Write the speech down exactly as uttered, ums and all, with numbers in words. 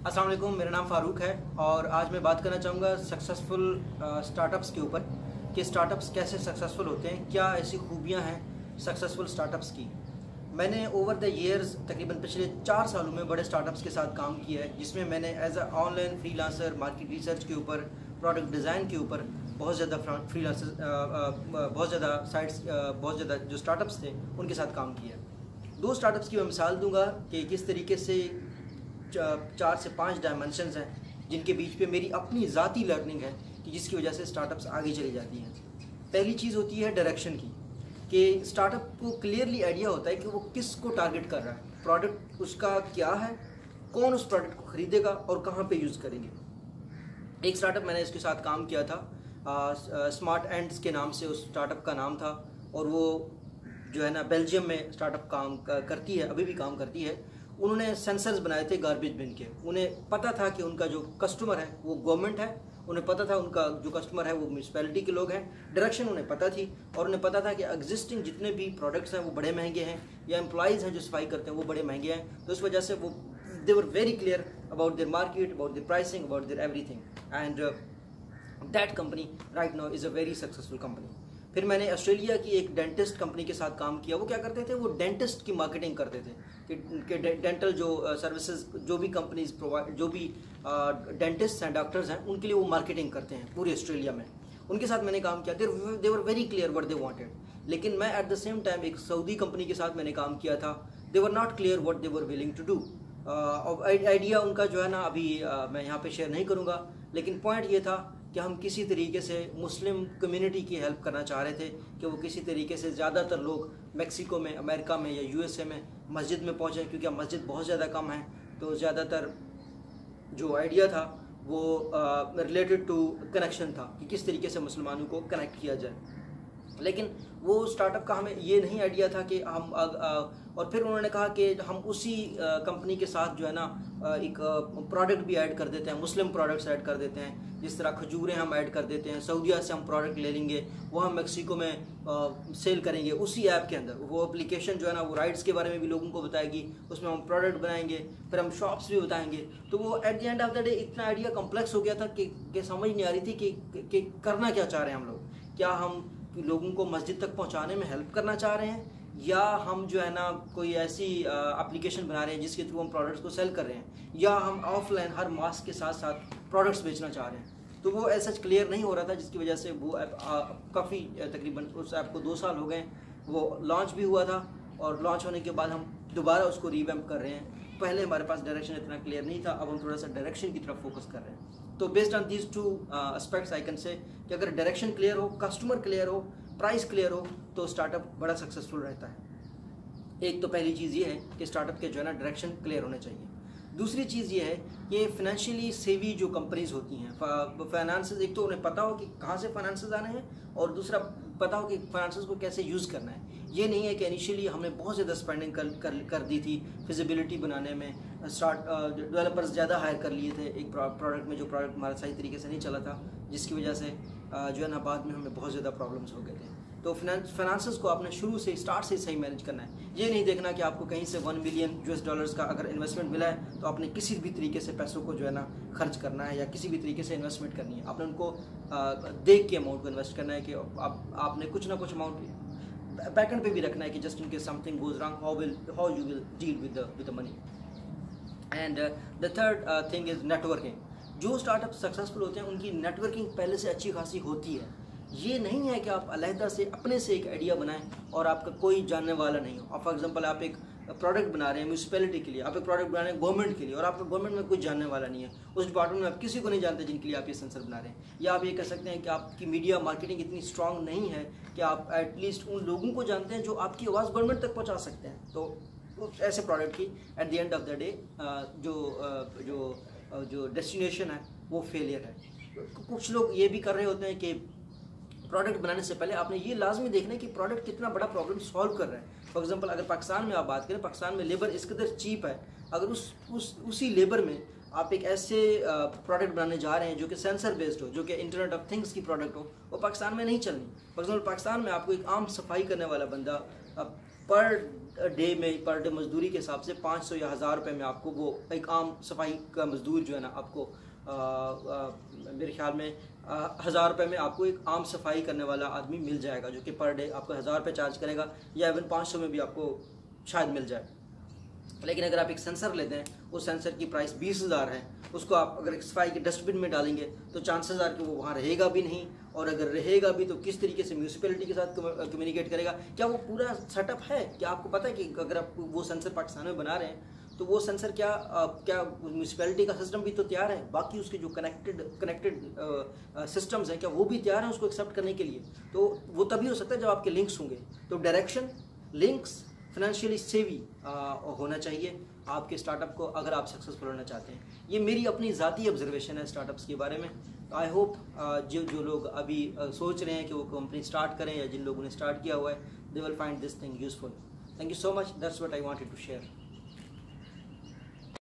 अस्सलाम वालेकुम, मेरा नाम फ़ारूक है और आज मैं बात करना चाहूँगा सक्सेसफुल स्टार्टअप्स के ऊपर कि स्टार्टअप्स कैसे सक्सेसफुल होते हैं, क्या ऐसी खूबियाँ हैं सक्सेसफुल स्टार्टअप्स की। मैंने ओवर द ईयर्स तकरीबन पिछले चार सालों में बड़े स्टार्टअप्स के साथ काम किया है, जिसमें मैंने as a online freelancer, market research के ऊपर, प्रोडक्ट डिज़ाइन के ऊपर बहुत ज़्यादा फ्रीलांसर बहुत ज़्यादा साइट्स बहुत ज़्यादा जो स्टार्टअप्स थे उनके साथ काम किया है। दो स्टार्टअप्स की मैं मिसाल दूंगा कि किस तरीके से चार से पाँच डायमेंशंस हैं जिनके बीच पे मेरी अपनी ज़ाती लर्निंग है कि जिसकी वजह से स्टार्टअप्स आगे चली जाती हैं। पहली चीज़ होती है डायरेक्शन की, कि स्टार्टअप को क्लियरली आइडिया होता है कि वो किस को टारगेट कर रहा है, प्रोडक्ट उसका क्या है, कौन उस प्रोडक्ट को ख़रीदेगा और कहाँ पे यूज़ करेंगे। एक स्टार्टअप मैंने इसके साथ काम किया था, स्मार्ट एंड्स के नाम से उस स्टार्टअप का नाम था, और वो जो है ना बेल्जियम में स्टार्टअप काम करती है, अभी भी काम करती है। उन्होंने सेंसर्स बनाए थे गार्बेज बिन के। उन्हें पता था कि उनका जो कस्टमर है वो गवर्नमेंट है, उन्हें पता था उनका जो कस्टमर है वो म्यूनसिपैलिटी के लोग हैं, डायरेक्शन उन्हें पता थी, और उन्हें पता था कि एग्जिस्टिंग जितने भी प्रोडक्ट्स हैं वो बड़े महंगे हैं या एम्प्लॉइज़ हैं जो सफाई करते हैं वो बड़े महंगे हैं। तो इस वजह से वो they were very clear about their market, about their pricing, about their everything, and that company right now is a very successful company. फिर मैंने ऑस्ट्रेलिया की एक डेंटिस्ट कंपनी के साथ काम किया। वो क्या करते थे, वो डेंटिस्ट की मार्केटिंग करते थे कि, कि डेंटल जो सर्विसेज जो भी कंपनीज प्रोवाइड, जो भी डेंटिस्ट हैं, डॉक्टर्स हैं, उनके लिए वो मार्केटिंग करते हैं पूरे ऑस्ट्रेलिया में। उनके साथ मैंने काम किया। They were very clear what they wanted. लेकिन मैं एट द सेम टाइम एक सऊदी कंपनी के साथ मैंने काम किया था। They were not clear what they were willing to do. Idea उनका जो है ना अभी uh, मैं यहाँ पे शेयर नहीं करूँगा, लेकिन पॉइंट ये था कि हम किसी तरीके से मुस्लिम कम्युनिटी की हेल्प करना चाह रहे थे कि वो किसी तरीके से ज़्यादातर लोग मेक्सिको में, अमेरिका में या यूएसए में मस्जिद में पहुँचें, क्योंकि अब मस्जिद बहुत ज़्यादा कम है। तो ज़्यादातर जो आइडिया था वो रिलेटेड टू कनेक्शन था कि किस तरीके से मुसलमानों को कनेक्ट किया जाए। लेकिन वो स्टार्टअप का हमें ये नहीं आइडिया था कि हम आ, आ, और फिर उन्होंने कहा कि हम उसी कंपनी के साथ जो है ना आ, एक प्रोडक्ट भी ऐड कर देते हैं, मुस्लिम प्रोडक्ट्स ऐड कर देते हैं, जिस तरह खजूरें हम ऐड कर देते हैं, सऊदीया से हम प्रोडक्ट ले लेंगे, वो हम मेक्सिको में आ, सेल करेंगे उसी ऐप के अंदर। वो एप्लीकेशन जो है ना वो राइड्स के बारे में भी लोगों को बताएगी, उसमें हम प्रोडक्ट बनाएंगे, फिर हम शॉप्स भी बताएंगे। तो वो at the end of the day इतना आइडिया कॉम्प्लेक्स हो गया था कि, कि समझ नहीं आ रही थी कि, कि, कि करना क्या चाह रहे हैं हम लोग। क्या हम लोगों को मस्जिद तक पहुंचाने में हेल्प करना चाह रहे हैं, या हम जो है ना कोई ऐसी एप्लीकेशन बना रहे हैं जिसके थ्रू हम प्रोडक्ट्स को सेल कर रहे हैं, या हम ऑफलाइन हर मास के साथ साथ प्रोडक्ट्स बेचना चाह रहे हैं। तो वो ऐसा क्लियर नहीं हो रहा था, जिसकी वजह से वो ऐप काफ़ी तकरीबन उस ऐप को दो साल हो गए। वो लॉन्च भी हुआ था, और लॉन्च होने के बाद हम दोबारा उसको रिवैम्प कर रहे हैं। पहले हमारे पास डायरेक्शन इतना क्लियर नहीं था, अब हम थोड़ा सा डायरेक्शन की तरफ फोकस कर रहे हैं। तो based on these two aspects I can say कि अगर डायरेक्शन क्लियर हो, कस्टमर क्लियर हो, प्राइस क्लियर हो, तो स्टार्टअप बड़ा सक्सेसफुल रहता है। एक तो पहली चीज़ ये है कि स्टार्टअप के जो है ना डायरेक्शन क्लियर होने चाहिए। दूसरी चीज़ ये है कि फाइनेंशियली सेवी जो कंपनीज होती हैं, फाइनेंसेस, एक तो उन्हें पता हो कि कहाँ से फाइनेंसेस आने हैं, और दूसरा पता हो कि फाइनेंसेस को कैसे यूज़ करना है। ये नहीं है कि इनिशियली हमने बहुत ज़्यादा स्पेंडिंग कर, कर कर दी थी फिजिबिलिटी बनाने में, स्टार्ट डेवलपर्स ज़्यादा हायर कर लिए थे एक प्रोडक्ट में, जो प्रोडक्ट हमारा सही तरीके से नहीं चला था, जिसकी वजह से जो है ना बाद में हमें बहुत ज़्यादा प्रॉब्लम्स हो गए थे। तो फाइनेंसेस को आपने शुरू से, स्टार्ट से सही मैनेज करना है। ये नहीं देखना कि आपको कहीं से वन मिलियन यूएस डॉलर्स का अगर इन्वेस्टमेंट मिला है तो आपने किसी भी तरीके से पैसों को जो है ना खर्च करना है, या किसी भी तरीके से इन्वेस्टमेंट करनी है। आपने उनको आ, देख के अमाउंट को इन्वेस्ट करना है कि आप आपने कुछ ना कुछ अमाउंट बैकएंड पे भी रखना है कि just in case something goes wrong, how will how you will deal with the with the money. And the third thing is networking. जो स्टार्टअप सक्सेसफुल होते हैं उनकी नेटवर्किंग पहले से अच्छी खासी होती है। ये नहीं है कि आप अलहदा से अपने से एक आइडिया बनाएं और आपका कोई जानने वाला नहीं हो। फॉर एग्जांपल आप एक प्रोडक्ट बना रहे हैं म्यूनसिपैलिटी के लिए, आप एक प्रोडक्ट बना रहे हैं गवर्नमेंट के लिए, और आपका गवर्नमेंट में कोई जानने वाला नहीं है, उस डिपार्टमेंट में आप किसी को नहीं जानते जिनके लिए आप ये सेंसर बना रहे हैं। या आप ये कह सकते हैं कि आपकी मीडिया मार्केटिंग इतनी स्ट्रांग नहीं है कि आप एटलीस्ट उन लोगों को जानते हैं जो आपकी आवाज़ गवर्नमेंट तक पहुँचा सकते हैं। तो ऐसे प्रोडक्ट की at the end of the day जो जो जो डेस्टिनेशन है वो फेलियर है। कुछ लोग ये भी कर रहे होते हैं कि प्रोडक्ट बनाने से पहले आपने ये लाजमी देखना है कि प्रोडक्ट कितना बड़ा प्रॉब्लम सॉल्व कर रहा है। फॉर एग्जांपल अगर पाकिस्तान में आप बात करें, पाकिस्तान में लेबर इस कदर चीप है, अगर उस उस उसी लेबर में आप एक ऐसे प्रोडक्ट बनाने जा रहे हैं जो कि सेंसर बेस्ड हो, जो कि इंटरनेट ऑफ थिंग्स की प्रोडक्ट हो, वो पाकिस्तान में नहीं चलनी। फॉर एग्जांपल पाकिस्तान में आपको एक आम सफाई करने वाला बंदा पर डे में, पर डे मजदूरी के हिसाब से पाँच सौ या हज़ार रुपये में आपको वो एक आम सफाई का मजदूर जो है ना आपको आ, आ, मेरे ख्याल में हज़ार रुपये में आपको एक आम सफाई करने वाला आदमी मिल जाएगा, जो कि पर डे आपको हज़ार रुपये चार्ज करेगा, या इवन पाँच सौ में भी आपको शायद मिल जाए। लेकिन अगर आप एक सेंसर लेते हैं, उस सेंसर की प्राइस बीस हज़ार है, उसको आप अगर एक सफाई के डस्टबिन में डालेंगे तो चांसेस आर कि वो वहाँ रहेगा भी नहीं, और अगर रहेगा भी तो किस तरीके से म्यूनसिपैलिटी के साथ कम्युनिकेट करेगा। क्या वो पूरा सेटअप है? क्या आपको पता है कि अगर आप वो सेंसर पाकिस्तान में बना रहे हैं तो वो सेंसर क्या आ, क्या म्यूनसिपैलिटी का सिस्टम भी तो तैयार है, बाकी उसके जो कनेक्टेड कनेक्टेड सिस्टम्स हैं क्या वो भी तैयार हैं उसको एक्सेप्ट करने के लिए? तो वो तभी हो सकता है जब आपके लिंक्स होंगे। तो डायरेक्शन, लिंक्स, फाइनेंशियली सेवी होना चाहिए आपके स्टार्टअप को, अगर आप सक्सेसफुल होना चाहते हैं। ये मेरी अपनी ज़ाती ऑब्जर्वेशन है स्टार्टअप्स के बारे में। आई होप जो जो लोग अभी uh, सोच रहे हैं कि वो कंपनी स्टार्ट करें, या जिन लोगों ने स्टार्ट किया हुआ है, they will find this thing useful. Thank you so much, that's what I wanted to share.